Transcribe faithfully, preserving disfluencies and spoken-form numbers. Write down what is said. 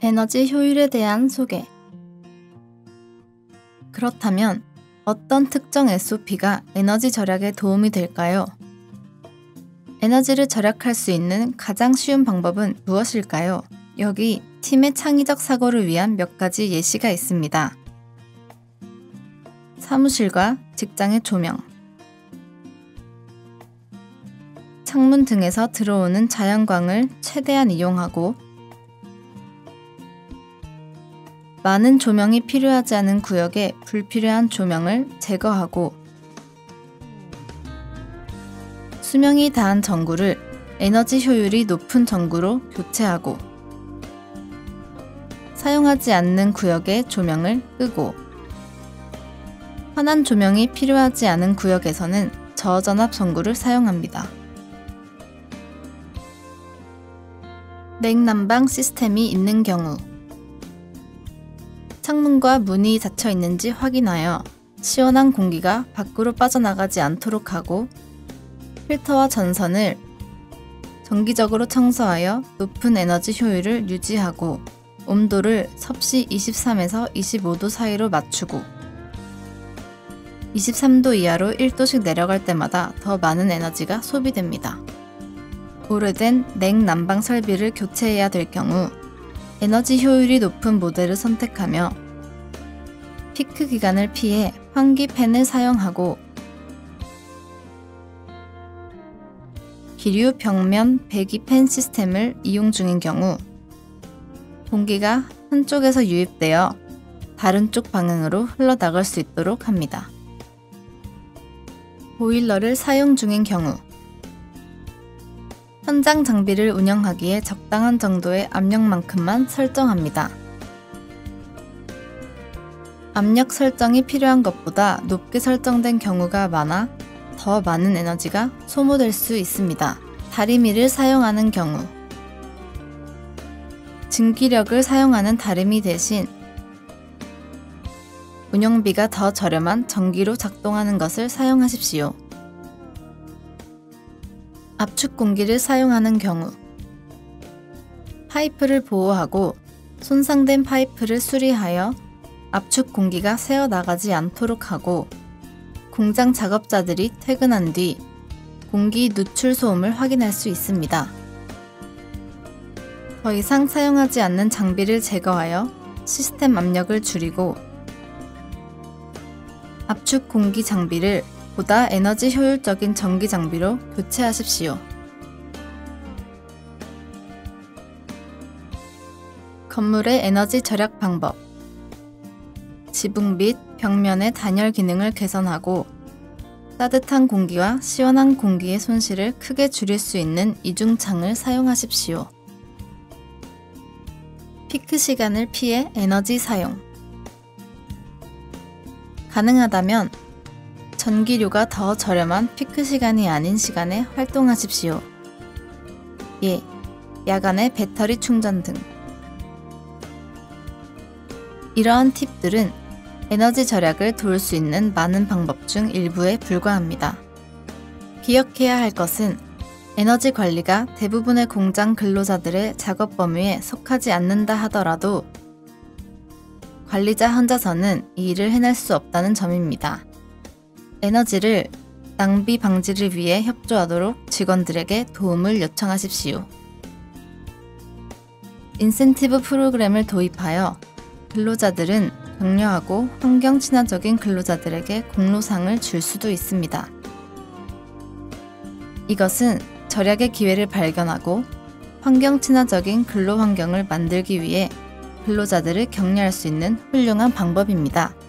에너지 효율에 대한 소개. 그렇다면 어떤 특정 에스오피가 에너지 절약에 도움이 될까요? 에너지를 절약할 수 있는 가장 쉬운 방법은 무엇일까요? 여기 팀의 창의적 사고를 위한 몇 가지 예시가 있습니다. 사무실과 직장의 조명, 창문 등에서 들어오는 자연광을 최대한 이용하고 많은 조명이 필요하지 않은 구역에 불필요한 조명을 제거하고 수명이 다한 전구를 에너지 효율이 높은 전구로 교체하고 사용하지 않는 구역의 조명을 끄고 환한 조명이 필요하지 않은 구역에서는 저전압 전구를 사용합니다. 냉난방 시스템이 있는 경우 창문과 문이 닫혀 있는지 확인하여 시원한 공기가 밖으로 빠져나가지 않도록 하고 필터와 전선을 정기적으로 청소하여 높은 에너지 효율을 유지하고 온도를 섭씨 이십삼에서 이십오 도 사이로 맞추고 이십삼 도 이하로 일 도씩 내려갈 때마다 더 많은 에너지가 소비됩니다. 오래된 냉난방 설비를 교체해야 될 경우 에너지 효율이 높은 모델을 선택하며 피크 기간을 피해 환기 팬을 사용하고 기류 벽면 배기 팬 시스템을 이용 중인 경우 공기가 한쪽에서 유입되어 다른 쪽 방향으로 흘러나갈 수 있도록 합니다. 보일러를 사용 중인 경우 현장 장비를 운영하기에 적당한 정도의 압력만큼만 설정합니다. 압력 설정이 필요한 것보다 높게 설정된 경우가 많아 더 많은 에너지가 소모될 수 있습니다. 다리미를 사용하는 경우 증기력을 사용하는 다리미 대신 운영비가 더 저렴한 전기로 작동하는 것을 사용하십시오. 압축 공기를 사용하는 경우 파이프를 보호하고 손상된 파이프를 수리하여 압축 공기가 새어나가지 않도록 하고 공장 작업자들이 퇴근한 뒤 공기 누출 소음을 확인할 수 있습니다. 더 이상 사용하지 않는 장비를 제거하여 시스템 압력을 줄이고 압축 공기 장비를 보다 에너지 효율적인 전기 장비로 교체하십시오. 건물의 에너지 절약 방법. 지붕 및 벽면의 단열 기능을 개선하고 따뜻한 공기와 시원한 공기의 손실을 크게 줄일 수 있는 이중창을 사용하십시오. 피크 시간을 피해 에너지 사용. 가능하다면 전기료가 더 저렴한 피크 시간이 아닌 시간에 활동하십시오. 예, 야간에 배터리 충전 등. 이러한 팁들은 에너지 절약을 도울 수 있는 많은 방법 중 일부에 불과합니다. 기억해야 할 것은 에너지 관리가 대부분의 공장 근로자들의 작업 범위에 속하지 않는다 하더라도 관리자 혼자서는 이 일을 해낼 수 없다는 점입니다. 에너지를 낭비 방지를 위해 협조하도록 직원들에게 도움을 요청하십시오. 인센티브 프로그램을 도입하여 근로자들은 격려하고 환경 친화적인 근로자들에게 공로상을 줄 수도 있습니다. 이것은 절약의 기회를 발견하고 환경 친화적인 근로 환경을 만들기 위해 근로자들을 격려할 수 있는 훌륭한 방법입니다.